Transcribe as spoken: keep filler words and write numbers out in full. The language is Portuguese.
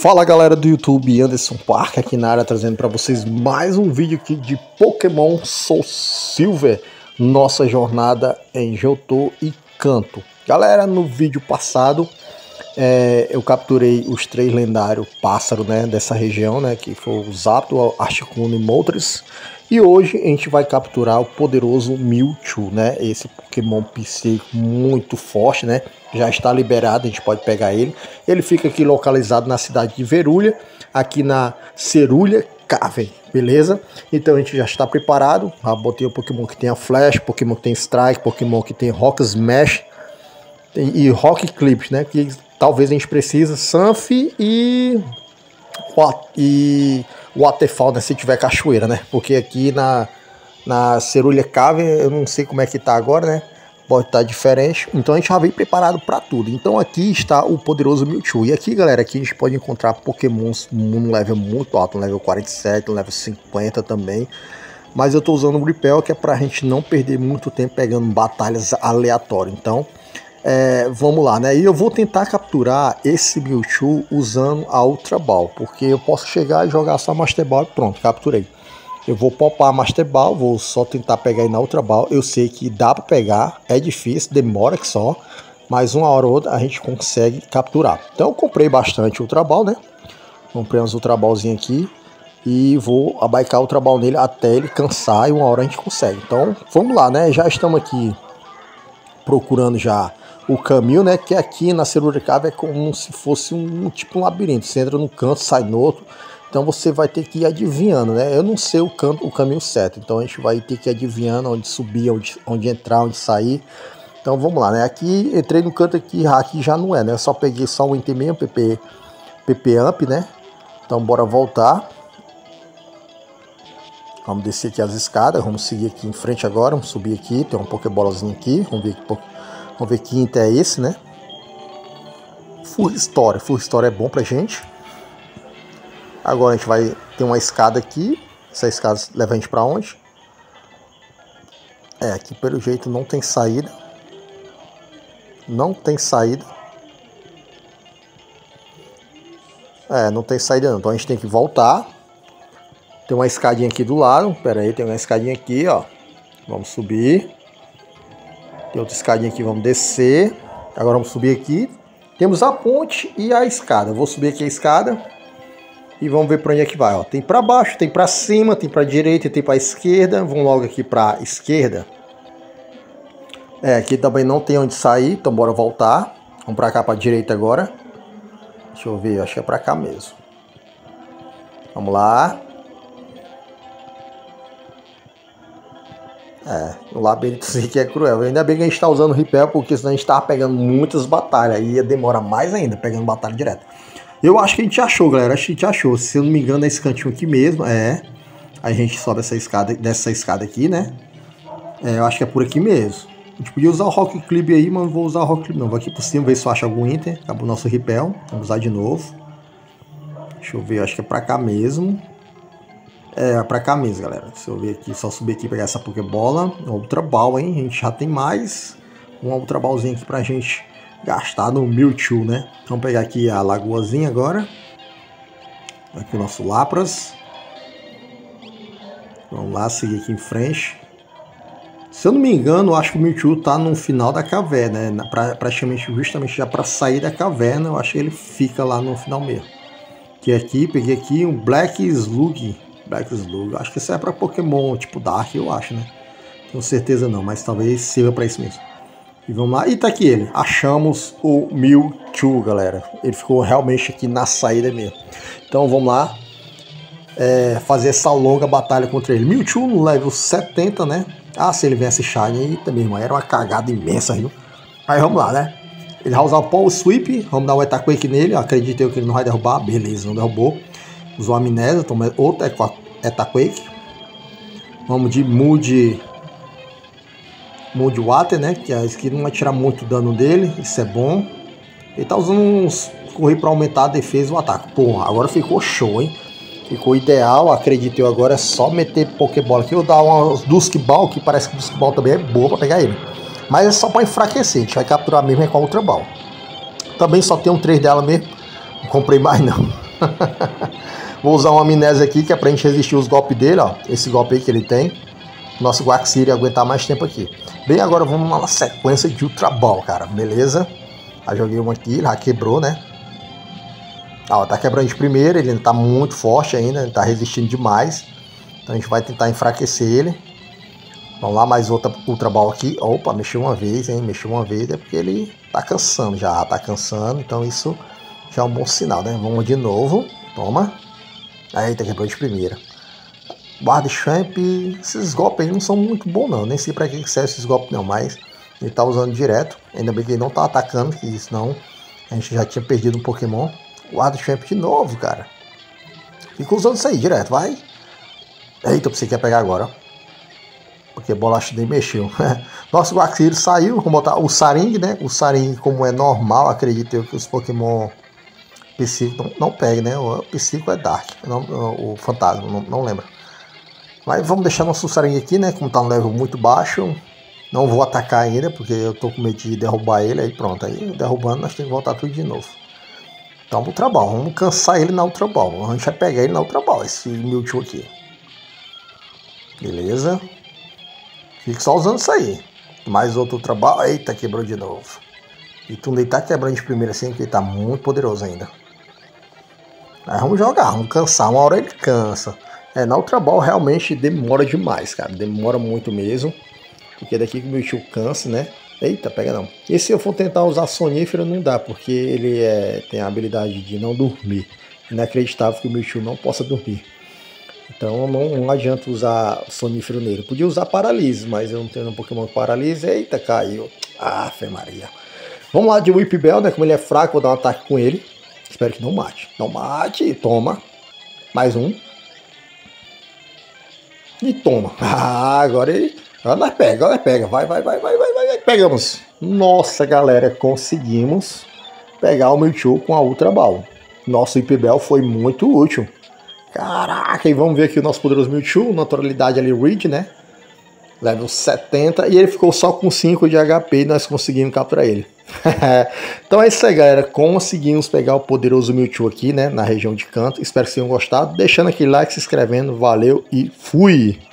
Fala galera do YouTube, Anderson Park aqui na área, trazendo para vocês mais um vídeo aqui de Pokémon Soul Silver, nossa jornada em Johto e Kanto. Galera, no vídeo passado é, eu capturei os três lendários pássaros, né, dessa região, né, que foi o Zapdos, Articuno e Moltres. E hoje a gente vai capturar o poderoso Mewtwo, né? Esse Pokémon psíquico muito forte, né? Já está liberado, a gente pode pegar ele. Ele fica aqui localizado na cidade de Verulha, aqui na Cerulean Cavern, beleza? Então a gente já está preparado. Já botei o Pokémon que tem a Flash, Pokémon que tem Strike, Pokémon que tem Rock Smash e Rock Clips, né? Que talvez a gente precise Surf e... e Waterfall, né, se tiver cachoeira, né? Porque aqui na, na Cerulean Cavern eu não sei como é que tá agora, né? Pode estar diferente. Então a gente já veio preparado para tudo. Então aqui está o poderoso Mewtwo. E aqui, galera, aqui a gente pode encontrar Pokémons num level muito alto, no level quarenta e sete, no level cinquenta também. Mas eu tô usando o Repel, que é pra gente não perder muito tempo pegando batalhas aleatórias. Então, É, vamos lá, né? E eu vou tentar capturar esse Mewtwo usando a Ultra Ball, porque eu posso chegar e jogar só Master Ball e pronto, capturei. Eu vou popar a Master Ball, vou só tentar pegar aí na Ultra Ball. Eu sei que dá para pegar, é difícil, demora que só, mas uma hora ou outra a gente consegue capturar. Então eu comprei bastante Ultra Ball, né? Comprei umas Ultra Ballzinhas aqui e vou abaicar a Ultra Ball nele até ele cansar e uma hora a gente consegue. Então vamos lá, né? Já estamos aqui procurando já o caminho, né, que aqui na Cerulean Cavern é como se fosse um, um tipo um labirinto. Você entra num canto, sai no outro, então você vai ter que ir adivinhando, né? Eu não sei o, canto, o caminho certo, então a gente vai ter que ir adivinhando onde subir, onde, onde entrar, onde sair. Então vamos lá, né? Aqui entrei no canto aqui, aqui já não é, né? Eu só peguei só o item mesmo, P P, P P Amp, né? Então bora voltar. Vamos descer aqui as escadas, vamos seguir aqui em frente agora, vamos subir aqui, tem uma Pokébolazinha aqui, vamos ver que Vamos ver que item é esse, né? Full Story. Full Story é bom pra gente. Agora a gente vai ter uma escada aqui. Essa escada leva a gente pra onde? É, aqui pelo jeito não tem saída. Não tem saída. É, não tem saída não. Então a gente tem que voltar. Tem uma escadinha aqui do lado. Pera aí, tem uma escadinha aqui, ó. Vamos subir. Tem outra escadinha aqui, vamos descer. Agora vamos subir aqui. Temos a ponte e a escada. Eu vou subir aqui a escada e vamos ver para onde é que vai. Ó, tem para baixo, tem para cima, tem para direita, tem para esquerda. Vamos logo aqui para esquerda. É, aqui também não tem onde sair, então bora voltar. Vamos para cá, para direita agora. Deixa eu ver, acho que é para cá mesmo. Vamos lá. É, o labirinto aqui é cruel. Ainda bem que a gente está usando o Repel, porque senão a gente estava pegando muitas batalhas. Aí ia demorar mais ainda, pegando batalha direto. Eu acho que a gente achou, galera. Acho que a gente achou. Se eu não me engano, é esse cantinho aqui mesmo. É. Aí a gente sobe essa escada, dessa escada aqui, né? É, eu acho que é por aqui mesmo. A gente podia usar o Rock Clip aí, mas não vou usar o Rock Clip não. Vou aqui por cima ver se eu acho algum item. Acabou o nosso Repel. Vamos usar de novo. Deixa eu ver, eu acho que é pra cá mesmo. É, pra cá mesmo, galera. Deixa eu ver aqui, só subir aqui e pegar essa Pokébola. Ultra Ball, hein? A gente já tem mais uma Ultra Ballzinha aqui pra gente gastar no Mewtwo, né? Vamos pegar aqui a lagoazinha agora. Aqui o nosso Lapras. Vamos lá, seguir aqui em frente. Se eu não me engano, eu acho que o Mewtwo tá no final da caverna, né? Pra, praticamente, justamente já pra sair da caverna, eu acho que ele fica lá no final mesmo. Que aqui, peguei aqui um Black Slug. Black Slug. Acho que isso é para Pokémon tipo Dark, eu acho, né? Tenho certeza não, mas talvez sirva para isso mesmo. E vamos lá. E tá aqui ele. Achamos o Mewtwo, galera. Ele ficou realmente aqui na saída mesmo. Então vamos lá. É, fazer essa longa batalha contra ele. Mewtwo no level setenta, né? Ah, se ele viesse Shine aí também, irmão. Era uma cagada imensa, viu? Aí vamos lá, né? Ele vai usar o Power Sweep. Vamos dar um Earthquake nele. Acredito eu que ele não vai derrubar. Beleza, não derrubou. Usou Amnésia, toma outro Earthquake. Vamos de Mood Mood Water, né? Que a skill não vai tirar muito dano dele. Isso é bom. Ele tá usando uns correr para aumentar a defesa e o ataque. Pô, agora ficou show, hein? Ficou ideal, acredito eu. Agora é só meter Pokébola aqui. Eu dar uma Dusk Ball, que parece que o Dusk Ball também é boa para pegar ele. Mas é só para enfraquecer. A gente vai capturar mesmo é com a Ultra Ball. Também só tem um três dela mesmo. Não comprei mais não. Vou usar uma amnésia aqui, que é pra gente resistir os golpes dele, ó. Esse golpe aí que ele tem. Nosso Quagsire aguentar mais tempo aqui. Bem, agora vamos numa sequência de Ultra Ball, cara. Beleza? Já joguei um aqui, ele já quebrou, né? Ó, tá quebrando de primeira, ele tá muito forte ainda, ele tá resistindo demais. Então a gente vai tentar enfraquecer ele. Vamos lá, mais outra Ultra Ball aqui. Opa, mexeu uma vez, hein? Mexeu uma vez, é porque ele tá cansando já, tá cansando. Então isso já é um bom sinal, né? Vamos de novo. Toma. Eita, quebrou de primeira. Guarda Champ, esses golpes aí não são muito bons não. Nem sei pra que serve esses golpes não, mas ele tá usando direto. Ainda bem que ele não tá atacando, que senão a gente já tinha perdido um Pokémon. Guarda Champ de novo, cara. Fica usando isso aí direto, vai. Eita, você quer pegar agora, ó. Porque a bolacha nem mexeu. Nosso Quagsire saiu. Vamos botar o Saring, né? O Saring, como é normal, acredito eu que os Pokémon psíquico não, não peguem, né? O psíquico é Dark, não, o fantasma, não, não lembro. Mas vamos deixar nosso Saring aqui, né? Como tá um level muito baixo. Não vou atacar ainda, porque eu tô com medo de derrubar ele. Aí pronto, aí derrubando nós temos que voltar tudo de novo. Então, Ultra Ball. Vamos cansar ele na Ultra Ball. A gente vai pegar ele na Ultra Ball, esse Mewtwo aqui. Beleza. Fica só usando isso aí. Mais outro Ultra Ball. Eita, quebrou de novo. E Tunday tá quebrando de primeira assim, porque ele tá muito poderoso ainda. Aí vamos jogar, vamos cansar. Uma hora ele cansa. É, na Ultra Ball realmente demora demais, cara. Demora muito mesmo. Porque daqui que o Mewtwo cansa, né? Eita, pega não. E se eu for tentar usar Sonífero, não dá, porque ele é, tem a habilidade de não dormir. Inacreditável que o Mewtwo não possa dormir. Então não, não adianta usar Sonífero nele. Podia usar Paralise, mas eu não tenho um Pokémon com Paralise. Eita, caiu. Ah, Fé Maria. Vamos lá de Whip Bell, né? Como ele é fraco, vou dar um ataque com ele. Espero que não mate. Não mate. Toma. Mais um. E toma. Ah, agora ele... Agora nós pega, agora nós pega. Vai, vai, vai, vai, vai, vai. Pegamos. Nossa, galera. Conseguimos pegar o Mewtwo com a Ultra Ball. Nosso Whip Bell foi muito útil. Caraca, e vamos ver aqui o nosso poderoso Mewtwo, naturalidade ali, Reed, né? Level setenta, e ele ficou só com cinco de H P e nós conseguimos capturar ele. Então é isso aí, galera. Conseguimos pegar o poderoso Mewtwo aqui, né? Na região de Canto. Espero que vocês tenham gostado. Deixando aquele like, se inscrevendo. Valeu e fui!